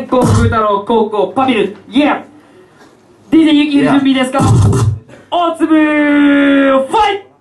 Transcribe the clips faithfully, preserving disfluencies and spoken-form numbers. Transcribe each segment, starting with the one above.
光風太郎高校パビル、イエー ディージェー ゆき準備ですか？大粒ファイト。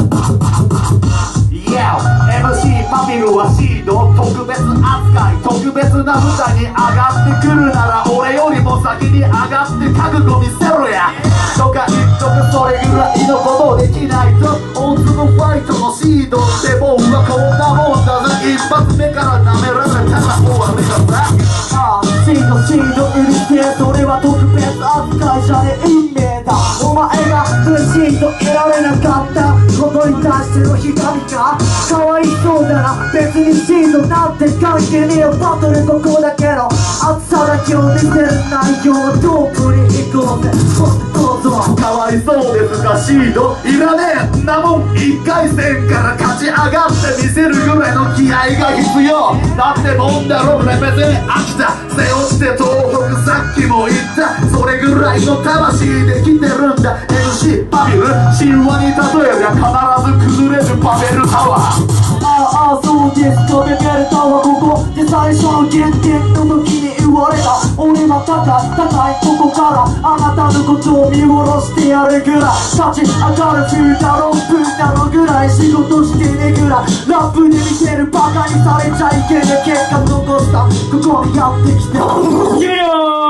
エムシー パビルはシード、特別扱い、特別な舞台に上がってくるなら俺よりも先に上がって覚悟見せろやとか言っとく、それぐらいのことできないと大粒ファイトのシードってもうはこんなもんだぜ。一発目から舐められたら終わりだぜ。ああシードシードうるせえ、それは特別扱いじゃねえ運命だ。お前が分身と得られなかったことに対しての光かかわいそうなら別にシードなんて関係ねえよ。バトルここだけの熱さだけを見せる内容はトップに行こうぜ。どうぞ。かわいそうですがシードいらねえんなもん。いっかい戦から勝ち上がってみせるぐらいの気合が必要だってもんだろ。レベゼ秋田背負って東北さっきも言ったそれぐらいの魂で来てるんだ。 エムシー パビル神話に例えりゃ必ず崩れるパベルタワー。ああそうですか、ベベルタワーここで最初の原点の時に言われた。俺は高い高いここからあなたのことを見下ろしてやるぐらい立ち上がる風だろう分だろぐらい仕事してねぐらいラップで見せるバカにされちゃいけねえ結果残したここにやってきていいよ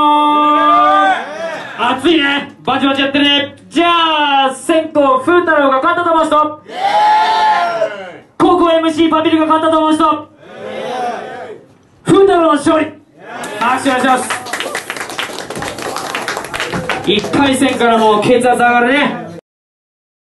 ー熱いね、バチバチやってるね。じゃあ先攻風太郎が勝ったと思う人、後攻 エムシー パビルが勝ったと思う人、風太郎の勝利。拍手お願いします。いっかい戦からもう血圧上がるね。